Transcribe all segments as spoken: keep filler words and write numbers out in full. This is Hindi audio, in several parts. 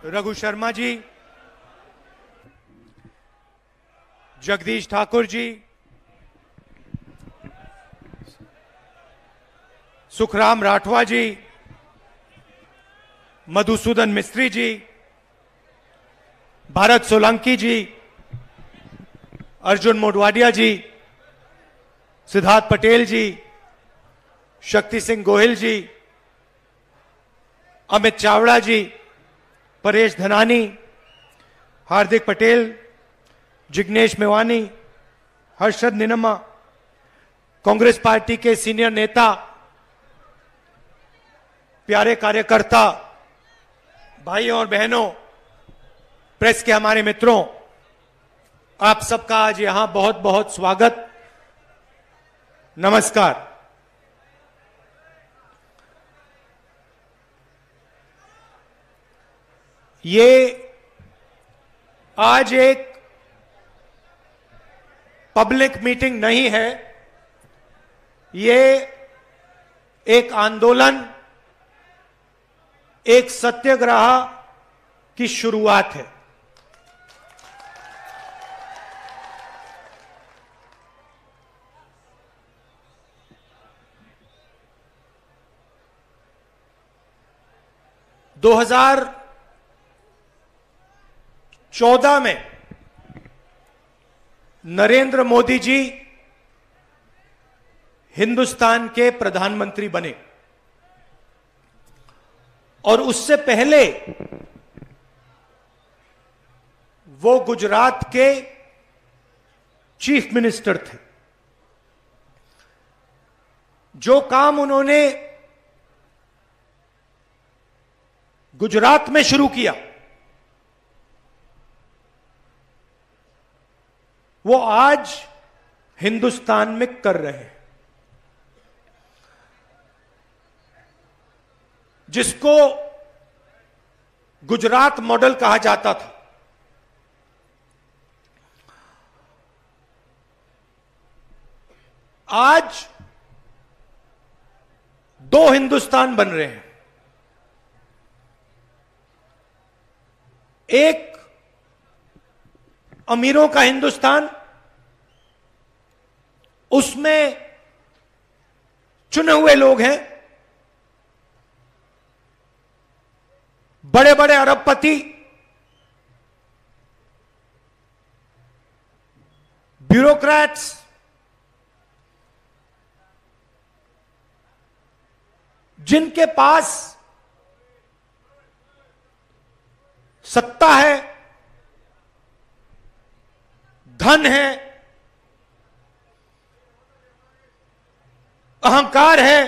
रघु शर्मा जी, जगदीश ठाकुर जी, सुखराम राठवा जी, मधुसूदन मिस्त्री जी, भारत सोलंकी जी, अर्जुन मोडवाडिया जी, सिद्धार्थ पटेल जी, शक्ति सिंह गोहिल जी, अमित चावड़ा जी, परेश धनानी, हार्दिक पटेल, जिग्नेश मेवानी, हर्षद निनमा, कांग्रेस पार्टी के सीनियर नेता, प्यारे कार्यकर्ता, भाइयों और बहनों, प्रेस के हमारे मित्रों, आप सबका आज यहां बहुत बहुत स्वागत, नमस्कार। ये आज एक पब्लिक मीटिंग नहीं है, ये एक आंदोलन, एक सत्याग्रह की शुरुआत है। दो हज़ार चौदह में नरेंद्र मोदी जी हिंदुस्तान के प्रधानमंत्री बने और उससे पहले वो गुजरात के चीफ मिनिस्टर थे। जो काम उन्होंने गुजरात में शुरू किया, वो आज हिंदुस्तान में कर रहे हैं, जिसको गुजरात मॉडल कहा जाता था। आज दो हिंदुस्तान बन रहे हैं। एक अमीरों का हिंदुस्तान, उसमें चुने हुए लोग हैं, बड़े बड़े अरबपति, ब्यूरोक्रेट्स, जिनके पास सत्ता है, धन है, अहंकार है।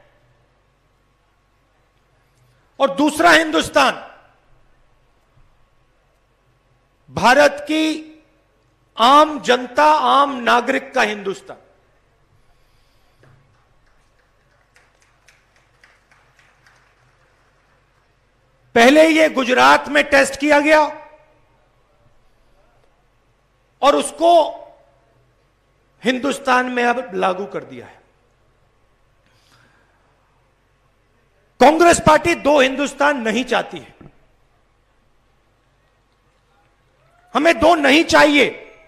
और दूसरा हिंदुस्तान, भारत की आम जनता, आम नागरिक का हिंदुस्तान। पहले ये गुजरात में टेस्ट किया गया और उसको हिंदुस्तान में अब लागू कर दिया है। कांग्रेस पार्टी दो हिंदुस्तान नहीं चाहती है। हमें दो नहीं चाहिए,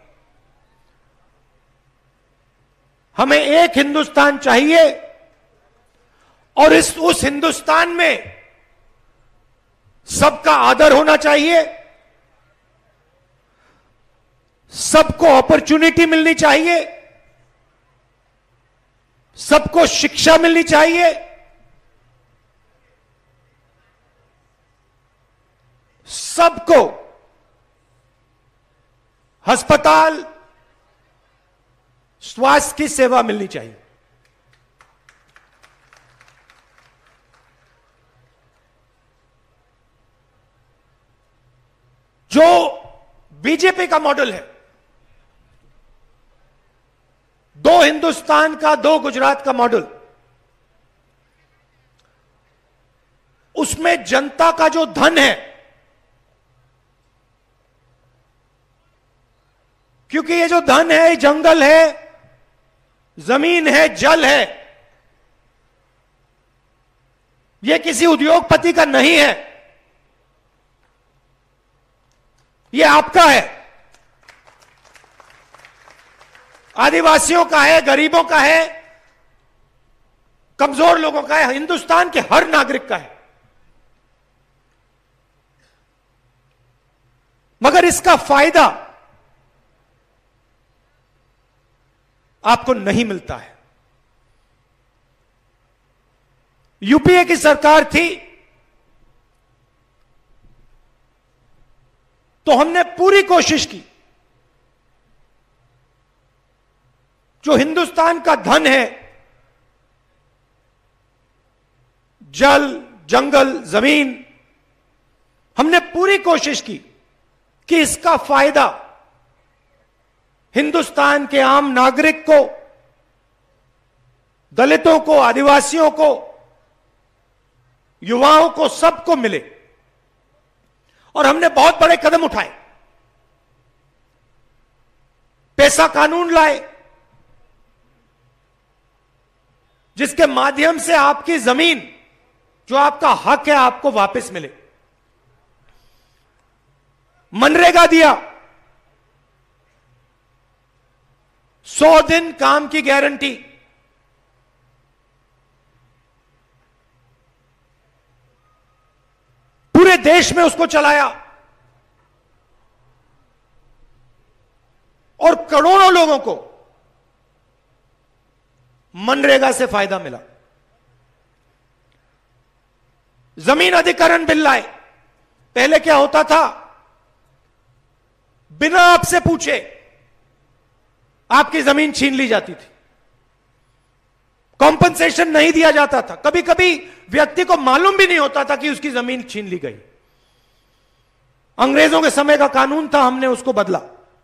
हमें एक हिंदुस्तान चाहिए और इस उस हिंदुस्तान में सबका आदर होना चाहिए, सबको अपॉर्चुनिटी मिलनी चाहिए, सबको शिक्षा मिलनी चाहिए, सबको अस्पताल, स्वास्थ्य की सेवा मिलनी चाहिए। जो बीजेपी का मॉडल है, दो हिंदुस्तान का, दो गुजरात का मॉडल, उसमें जनता का जो धन है, क्योंकि ये जो धन है, जंगल है, जमीन है, जल है, ये किसी उद्योगपति का नहीं है, ये आपका है, आदिवासियों का है, गरीबों का है, कमजोर लोगों का है, हिंदुस्तान के हर नागरिक का है। मगर इसका फायदा आपको नहीं मिलता है। यूपीए की सरकार थी तो हमने पूरी कोशिश की, जो हिंदुस्तान का धन है, जल, जंगल, जमीन, हमने पूरी कोशिश की कि इसका फायदा हिंदुस्तान के आम नागरिक को, दलितों को, आदिवासियों को, युवाओं को, सबको मिले। और हमने बहुत बड़े कदम उठाए, पैसा कानून लाए जिसके माध्यम से आपकी जमीन, जो आपका हक है, आपको वापस मिले। मनरेगा दिया, सौ दिन काम की गारंटी, पूरे देश में उसको चलाया और करोड़ों लोगों को मनरेगा से फायदा मिला। जमीन अधिग्रहण बिल लाए। पहले क्या होता था, बिना आपसे पूछे आपकी जमीन छीन ली जाती थी, कॉम्पनसेशन नहीं दिया जाता था, कभी कभी व्यक्ति को मालूम भी नहीं होता था कि उसकी जमीन छीन ली गई। अंग्रेजों के समय का कानून था, हमने उसको बदला।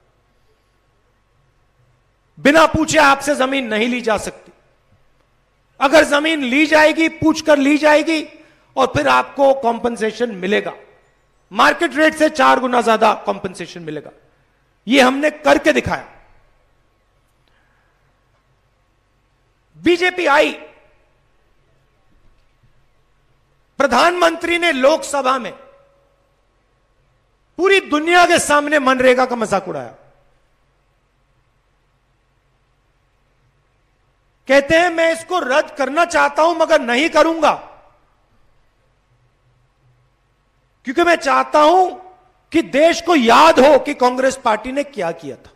बिना पूछे आपसे जमीन नहीं ली जा सकती। अगर जमीन ली जाएगी, पूछकर ली जाएगी और फिर आपको कॉम्पनसेशन मिलेगा, मार्केट रेट से चार गुना ज्यादा कॉम्पनसेशन मिलेगा। यह हमने करके दिखाया। बीजेपी आई, प्रधानमंत्री ने लोकसभा में पूरी दुनिया के सामने मनरेगा का मजाक उड़ाया। कहते हैं मैं इसको रद्द करना चाहता हूं मगर नहीं करूंगा, क्योंकि मैं चाहता हूं कि देश को याद हो कि कांग्रेस पार्टी ने क्या किया था।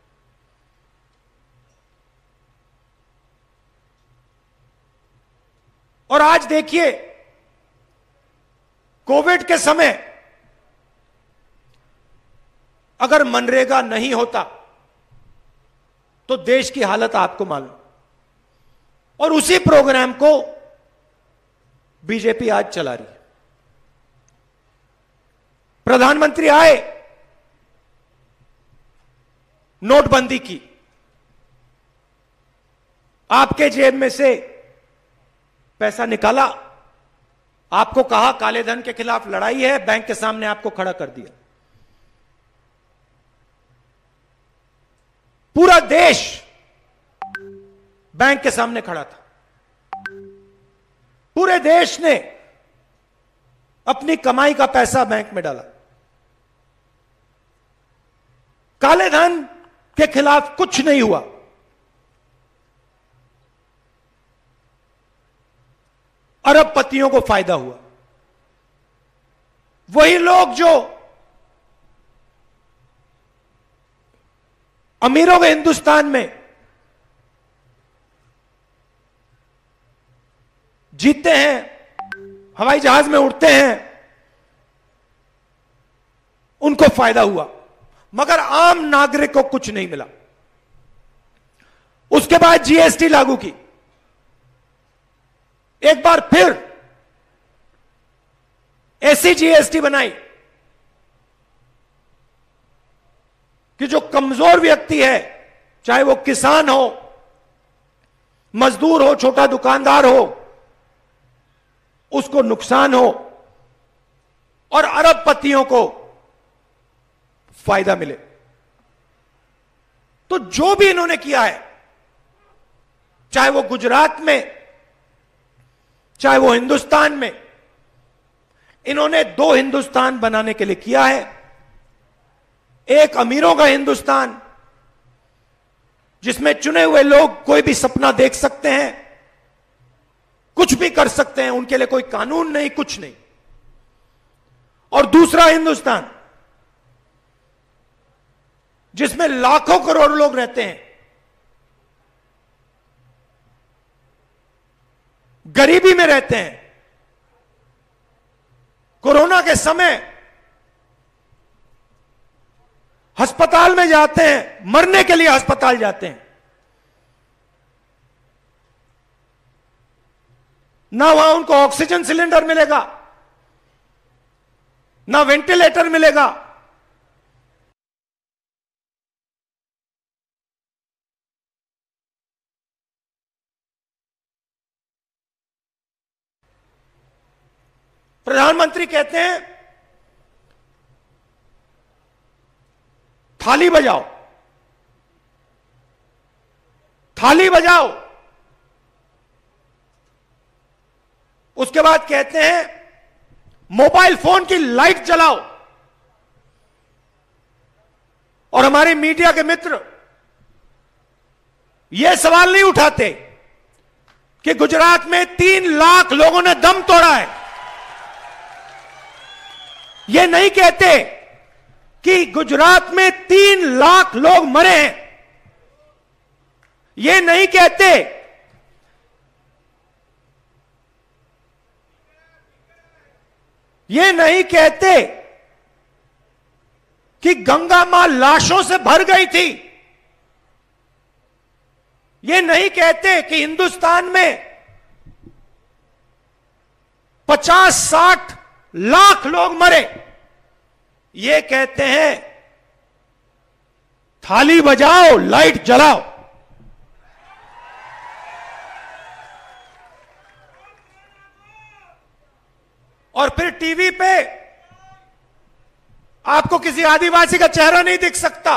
और आज देखिए, कोविड के समय अगर मनरेगा नहीं होता तो देश की हालत आपको मालूम। और उसी प्रोग्राम को बीजेपी आज चला रही है। प्रधानमंत्री आए, नोटबंदी की, आपके जेब में से पैसा निकाला, आपको कहा काले धन के खिलाफ लड़ाई है, बैंक के सामने आपको खड़ा कर दिया। पूरा देश बैंक के सामने खड़ा था। पूरे देश ने अपनी कमाई का पैसा बैंक में डाला। काले धन के खिलाफ कुछ नहीं हुआ। अरबपतियों को फायदा हुआ। वही लोग जो अमीरों के हिंदुस्तान में जीतते हैं, हवाई जहाज में उड़ते हैं, उनको फायदा हुआ, मगर आम नागरिक को कुछ नहीं मिला। उसके बाद जीएसटी लागू की। एक बार फिर ऐसी जीएसटी बनाई कि जो कमजोर व्यक्ति है, चाहे वो किसान हो, मजदूर हो, छोटा दुकानदार हो, उसको नुकसान हो और अरबपतियों को फायदा मिले। तो जो भी इन्होंने किया है, चाहे वो गुजरात में, चाहे वो हिंदुस्तान में, इन्होंने दो हिंदुस्तान बनाने के लिए किया है। एक अमीरों का हिंदुस्तान जिसमें चुने हुए लोग कोई भी सपना देख सकते हैं, कुछ भी कर सकते हैं, उनके लिए कोई कानून नहीं, कुछ नहीं। और दूसरा हिंदुस्तान जिसमें लाखों करोड़ लोग रहते हैं, गरीबी में रहते हैं, कोरोना के समय अस्पताल में जाते हैं, मरने के लिए अस्पताल जाते हैं, ना वहां उनको ऑक्सीजन सिलेंडर मिलेगा, ना वेंटिलेटर मिलेगा। प्रधानमंत्री कहते हैं थाली बजाओ, थाली बजाओ। उसके बाद कहते हैं मोबाइल फोन की लाइट जलाओ। और हमारे मीडिया के मित्र यह सवाल नहीं उठाते कि गुजरात में तीन लाख लोगों ने दम तोड़ा है। ये नहीं कहते कि गुजरात में तीन लाख लोग मरे हैं। ये नहीं कहते ये नहीं कहते कि गंगा मां लाशों से भर गई थी। ये नहीं कहते कि हिंदुस्तान में पचास साठ लाख लोग मरे। ये कहते हैं थाली बजाओ, लाइट जलाओ। और फिर टीवी पे आपको किसी आदिवासी का चेहरा नहीं दिख सकता।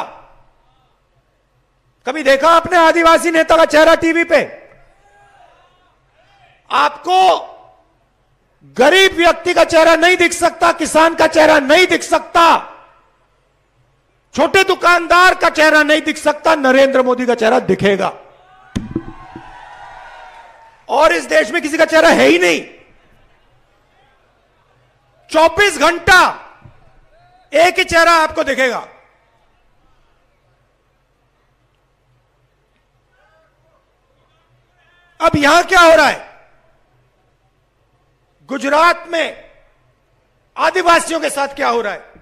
कभी देखा आपने आदिवासी नेता का चेहरा टीवी पे? आपको गरीब व्यक्ति का चेहरा नहीं दिख सकता, किसान का चेहरा नहीं दिख सकता, छोटे दुकानदार का चेहरा नहीं दिख सकता। नरेंद्र मोदी का चेहरा दिखेगा। और इस देश में किसी का चेहरा है ही नहीं। चौबीस घंटा एक ही चेहरा आपको दिखेगा। अब यहां क्या हो रहा है? गुजरात में आदिवासियों के साथ क्या हो रहा है?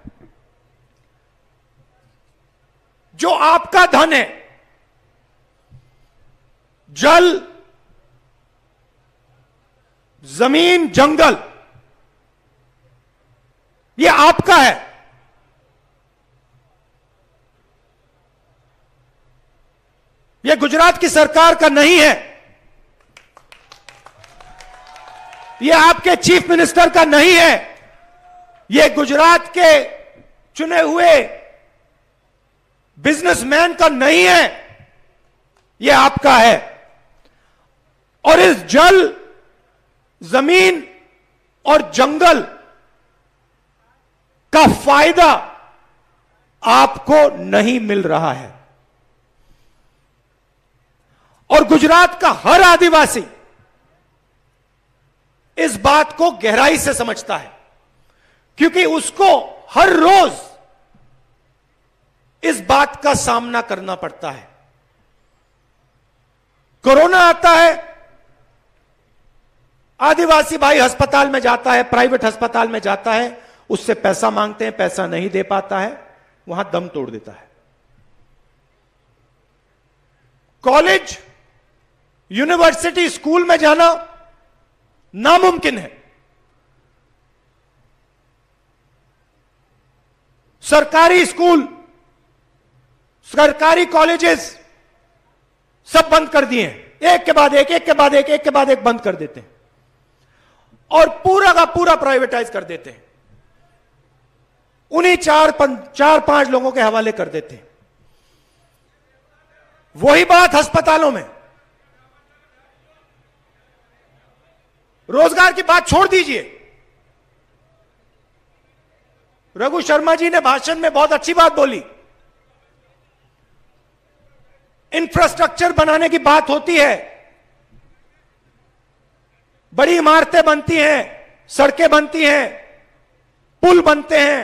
जो आपका धन है, जल, जमीन, जंगल, ये आपका है। ये गुजरात की सरकार का नहीं है। ये आपके चीफ मिनिस्टर का नहीं है। ये गुजरात के चुने हुए बिजनेसमैन का नहीं है। ये आपका है। और इस जल, जमीन और जंगल का फायदा आपको नहीं मिल रहा है। और गुजरात का हर आदिवासी इस बात को गहराई से समझता है, क्योंकि उसको हर रोज इस बात का सामना करना पड़ता है। कोरोना आता है, आदिवासी भाई अस्पताल में जाता है, प्राइवेट अस्पताल में जाता है, उससे पैसा मांगते हैं, पैसा नहीं दे पाता है, वहां दम तोड़ देता है। कॉलेज, यूनिवर्सिटी, स्कूल में जाना नामुमकिन है। सरकारी स्कूल, सरकारी कॉलेजेस सब बंद कर दिए हैं। एक के बाद एक, एक के बाद एक, एक के बाद एक बंद कर देते हैं और पूरा का पूरा प्राइवेटाइज कर देते हैं। उन्हीं चार चार पांच लोगों के हवाले कर देते हैं। वही बात अस्पतालों में। रोजगार की बात छोड़ दीजिए। रघु शर्मा जी ने भाषण में बहुत अच्छी बात बोली। इंफ्रास्ट्रक्चर बनाने की बात होती है, बड़ी इमारतें बनती हैं, सड़कें बनती हैं, पुल बनते हैं,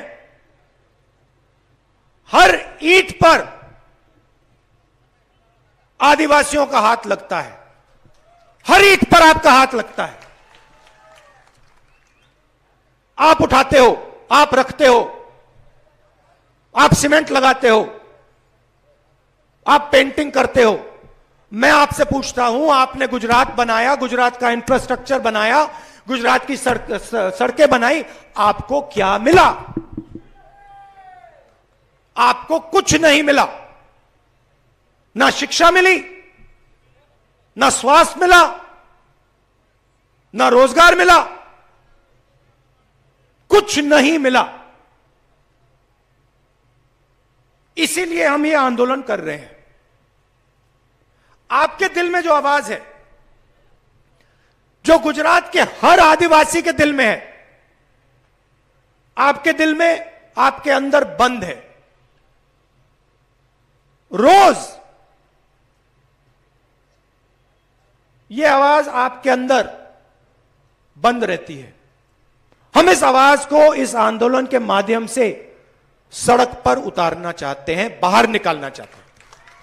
हर ईंट पर आदिवासियों का हाथ लगता है, हर ईंट पर आपका हाथ लगता है। आप उठाते हो, आप रखते हो, आप सीमेंट लगाते हो, आप पेंटिंग करते हो। मैं आपसे पूछता हूं, आपने गुजरात बनाया, गुजरात का इंफ्रास्ट्रक्चर बनाया, गुजरात की सड़क, सड़कें बनाई, आपको क्या मिला? आपको कुछ नहीं मिला। ना शिक्षा मिली, ना स्वास्थ्य मिला, ना रोजगार मिला, कुछ नहीं मिला। इसीलिए हम ये आंदोलन कर रहे हैं। आपके दिल में जो आवाज है, जो गुजरात के हर आदिवासी के दिल में है, आपके दिल में, आपके अंदर बंद है। रोज ये आवाज आपके अंदर बंद रहती है। हम इस आवाज को इस आंदोलन के माध्यम से सड़क पर उतारना चाहते हैं, बाहर निकालना चाहते हैं।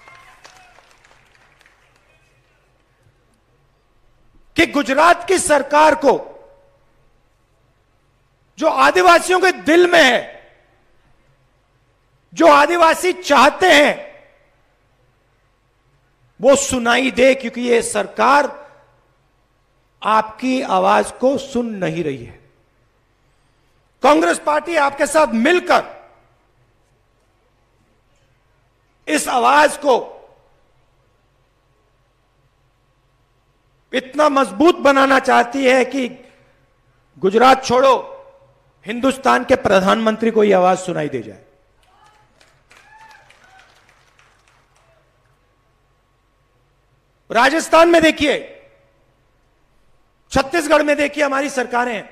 कि गुजरात की सरकार को, जो आदिवासियों के दिल में है, जो आदिवासी चाहते हैं, वो सुनाई दे, क्योंकि ये सरकार आपकी आवाज को सुन नहीं रही है। कांग्रेस पार्टी आपके साथ मिलकर इस आवाज को इतना मजबूत बनाना चाहती है कि गुजरात छोड़ो, हिंदुस्तान के प्रधानमंत्री को यह आवाज सुनाई दे जाए। राजस्थान में देखिए, छत्तीसगढ़ में देखिए, हमारी सरकारें,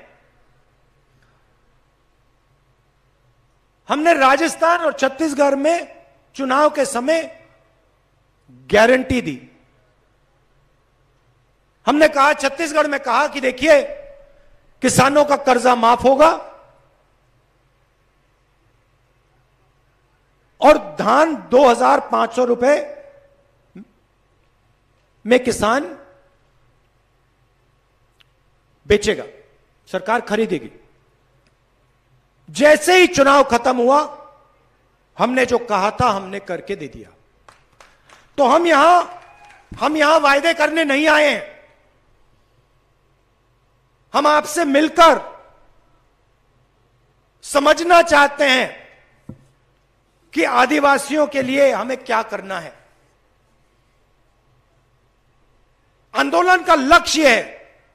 हमने राजस्थान और छत्तीसगढ़ में चुनाव के समय गारंटी दी। हमने कहा, छत्तीसगढ़ में कहा कि देखिए, किसानों का कर्जा माफ होगा और धान दो हजार पांच सौ रुपए में किसान बेचेगा, सरकार खरीदेगी। जैसे ही चुनाव खत्म हुआ, हमने जो कहा था हमने करके दे दिया। तो हम यहां हम यहां वायदे करने नहीं आए हैं। हम आपसे मिलकर समझना चाहते हैं कि आदिवासियों के लिए हमें क्या करना है। आंदोलन का लक्ष्य है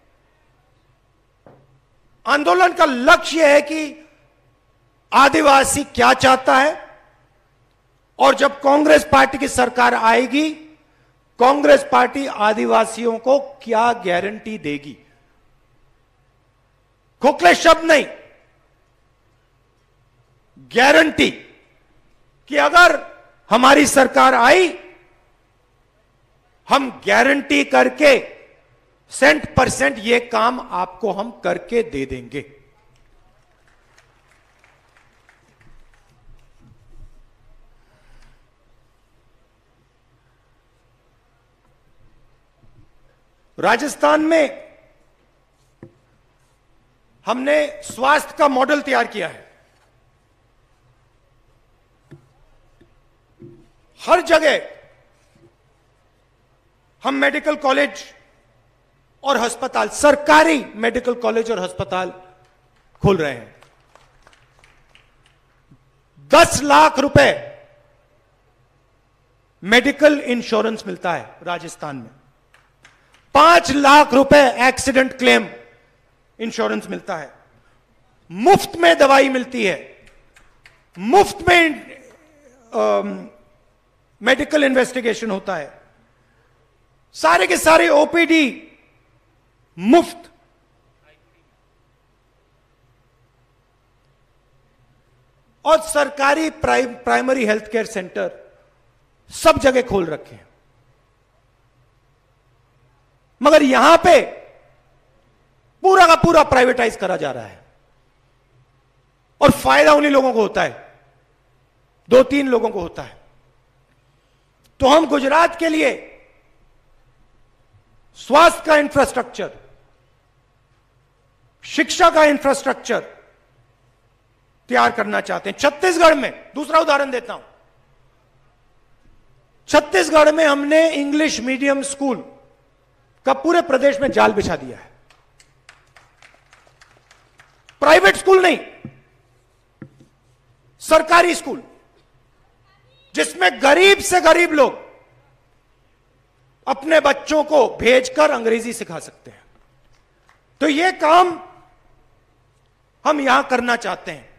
आंदोलन का लक्ष्य है कि आदिवासी क्या चाहता है, और जब कांग्रेस पार्टी की सरकार आएगी, कांग्रेस पार्टी आदिवासियों को क्या गारंटी देगी। खोखले शब्द नहीं, गारंटी कि अगर हमारी सरकार आई, हम गारंटी करके सेंट परसेंट ये काम आपको हम करके दे देंगे। राजस्थान में हमने स्वास्थ्य का मॉडल तैयार किया है। हर जगह हम मेडिकल कॉलेज और अस्पताल, सरकारी मेडिकल कॉलेज और अस्पताल खोल रहे हैं। दस लाख रुपए मेडिकल इंश्योरेंस मिलता है राजस्थान में। पांच लाख रुपए एक्सीडेंट क्लेम इंश्योरेंस मिलता है। मुफ्त में दवाई मिलती है, मुफ्त में मेडिकल इन्वेस्टिगेशन होता है, सारे के सारे ओपीडी मुफ्त। और सरकारी प्राइ, प्राइमरी हेल्थ केयर सेंटर सब जगह खोल रखे हैं। मगर यहां पे पूरा का पूरा प्राइवेटाइज करा जा रहा है और फायदा उन्हीं लोगों को होता है, दो तीन लोगों को होता है। तो हम गुजरात के लिए स्वास्थ्य का इंफ्रास्ट्रक्चर, शिक्षा का इंफ्रास्ट्रक्चर तैयार करना चाहते हैं। छत्तीसगढ़ में, दूसरा उदाहरण देता हूं, छत्तीसगढ़ में हमने इंग्लिश मीडियम स्कूल का पूरे प्रदेश में जाल बिछा दिया है। प्राइवेट स्कूल नहीं, सरकारी स्कूल, जिसमें गरीब से गरीब लोग अपने बच्चों को भेजकर अंग्रेजी सिखा सकते हैं। तो यह काम हम यहां करना चाहते हैं।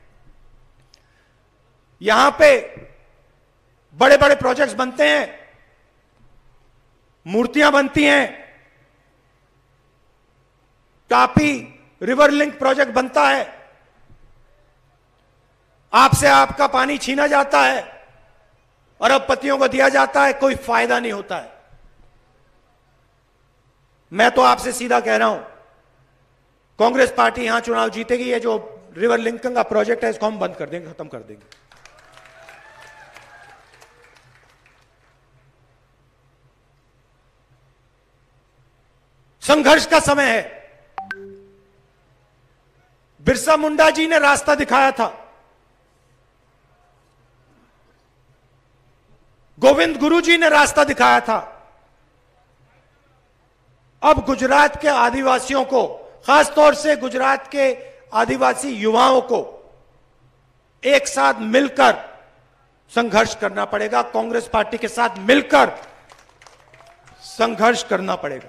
यहां पे बड़े बड़े प्रोजेक्ट्स बनते हैं, मूर्तियां बनती हैं, तापी रिवर लिंक प्रोजेक्ट बनता है, आपसे आपका पानी छीना जाता है, अरबपतियों को दिया जाता है, कोई फायदा नहीं होता है। मैं तो आपसे सीधा कह रहा हूं, कांग्रेस पार्टी यहां चुनाव जीतेगी, ये जो रिवर लिंकिंग का प्रोजेक्ट है इसको हम बंद कर देंगे, खत्म कर देंगे। संघर्ष का समय है। बिरसा मुंडा जी ने रास्ता दिखाया था, गोविंद गुरु जी ने रास्ता दिखाया था। अब गुजरात के आदिवासियों को, खासतौर से गुजरात के आदिवासी युवाओं को एक साथ मिलकर संघर्ष करना पड़ेगा, कांग्रेस पार्टी के साथ मिलकर संघर्ष करना पड़ेगा।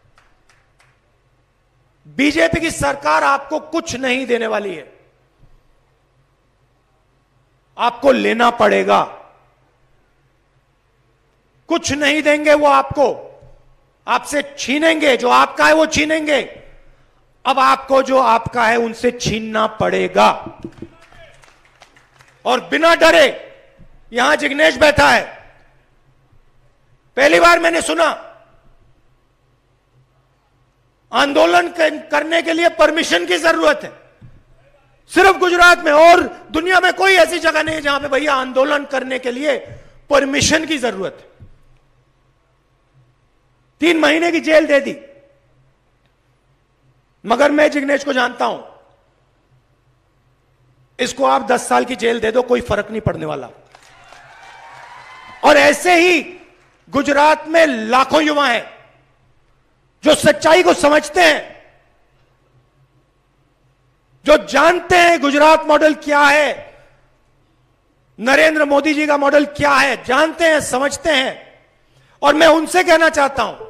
बीजेपी की सरकार आपको कुछ नहीं देने वाली है, आपको लेना पड़ेगा। कुछ नहीं देंगे वो आपको, आपसे छीनेंगे, जो आपका है वो छीनेंगे। अब आपको जो आपका है उनसे छीनना पड़ेगा। और बिना डरे, यहां जिग्नेश बैठा है, पहली बार मैंने सुना आंदोलन करने के लिए परमिशन की जरूरत है, सिर्फ गुजरात में, और दुनिया में कोई ऐसी जगह नहीं है जहां पे भैया आंदोलन करने के लिए परमिशन की जरूरत है। तीन महीने की जेल दे दी, मगर मैं जिग्नेश को जानता हूं, इसको आप दस साल की जेल दे दो, कोई फर्क नहीं पड़ने वाला। और ऐसे ही गुजरात में लाखों युवा हैं जो सच्चाई को समझते हैं, जो जानते हैं गुजरात मॉडल क्या है, नरेंद्र मोदी जी का मॉडल क्या है, जानते हैं, समझते हैं। और मैं उनसे कहना चाहता हूं,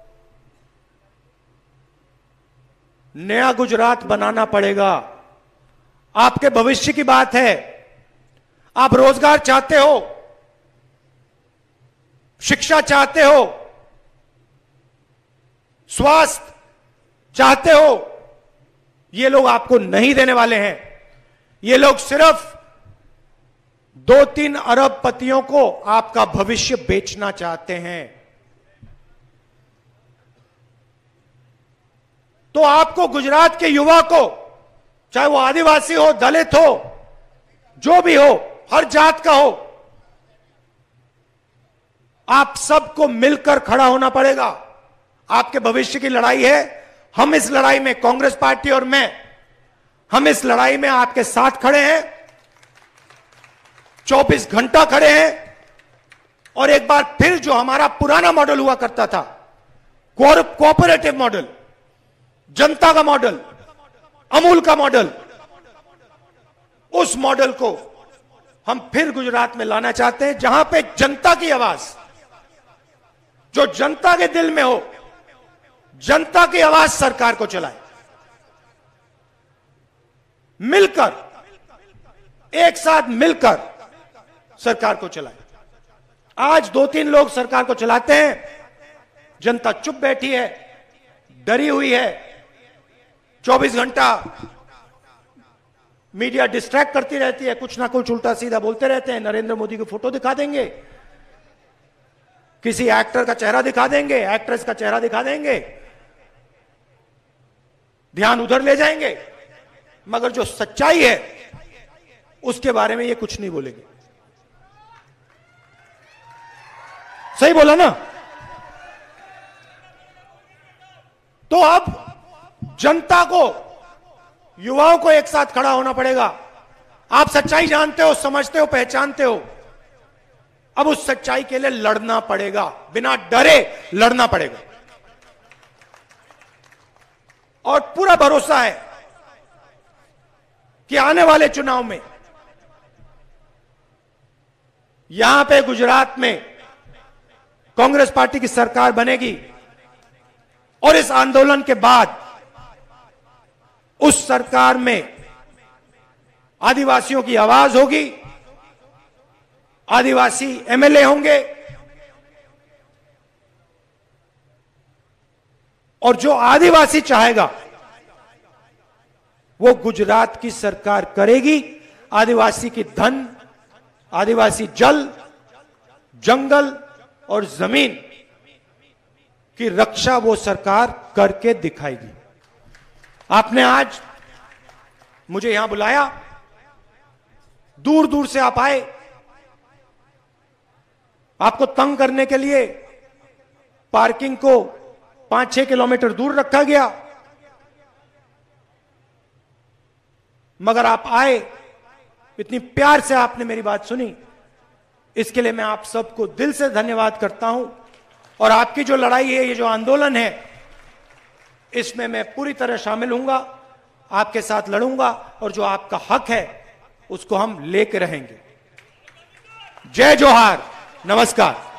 नया गुजरात बनाना पड़ेगा। आपके भविष्य की बात है, आप रोजगार चाहते हो, शिक्षा चाहते हो, स्वास्थ्य चाहते हो, ये लोग आपको नहीं देने वाले हैं। ये लोग सिर्फ दो तीन अरबपतियों को आपका भविष्य बेचना चाहते हैं। तो आपको, गुजरात के युवा को, चाहे वो आदिवासी हो, दलित हो, जो भी हो, हर जात का हो, आप सबको मिलकर खड़ा होना पड़ेगा। आपके भविष्य की लड़ाई है। हम इस लड़ाई में, कांग्रेस पार्टी और मैं, हम इस लड़ाई में आपके साथ खड़े हैं, चौबीस घंटा खड़े हैं। और एक बार फिर जो हमारा पुराना मॉडल हुआ करता था, कोऑपरेटिव मॉडल, जनता का मॉडल, अमूल का मॉडल, उस मॉडल को हम फिर गुजरात में लाना चाहते हैं, जहां पे जनता की आवाज, जो जनता के दिल में हो, जनता की आवाज सरकार को चलाए, मिलकर, एक साथ मिलकर सरकार को चलाए। आज दो तीन लोग सरकार को चलाते हैं, जनता चुप बैठी है, डरी हुई है, चौबीस घंटा मीडिया डिस्ट्रैक्ट करती रहती है, कुछ ना कुछ उल्टा सीधा बोलते रहते हैं। नरेंद्र मोदी की फोटो दिखा देंगे, किसी एक्टर का चेहरा दिखा देंगे, एक्ट्रेस का चेहरा दिखा देंगे, ध्यान उधर ले जाएंगे, मगर जो सच्चाई है उसके बारे में ये कुछ नहीं बोलेंगे। सही बोला ना? तो अब जनता को, युवाओं को एक साथ खड़ा होना पड़ेगा। आप सच्चाई जानते हो, समझते हो, पहचानते हो, अब उस सच्चाई के लिए लड़ना पड़ेगा, बिना डरे लड़ना पड़ेगा। और पूरा भरोसा है कि आने वाले चुनाव में यहां पे गुजरात में कांग्रेस पार्टी की सरकार बनेगी और इस आंदोलन के बाद उस सरकार में आदिवासियों की आवाज होगी, आदिवासी एमएलए होंगे, और जो आदिवासी चाहेगा वो गुजरात की सरकार करेगी। आदिवासी की धन, आदिवासी जल, जंगल और जमीन की रक्षा वो सरकार करके दिखाएगी। आपने आज मुझे यहां बुलाया, दूर दूर से आप आए, आपको तंग करने के लिए पार्किंग को पांच छह किलोमीटर दूर रखा गया, मगर आप आए, इतनी प्यार से आपने मेरी बात सुनी, इसके लिए मैं आप सबको दिल से धन्यवाद करता हूं। और आपकी जो लड़ाई है, ये जो आंदोलन है, इसमें मैं पूरी तरह शामिल हूंगा, आपके साथ लड़ूंगा, और जो आपका हक है उसको हम लेके रहेंगे। जय जोहार, नमस्कार।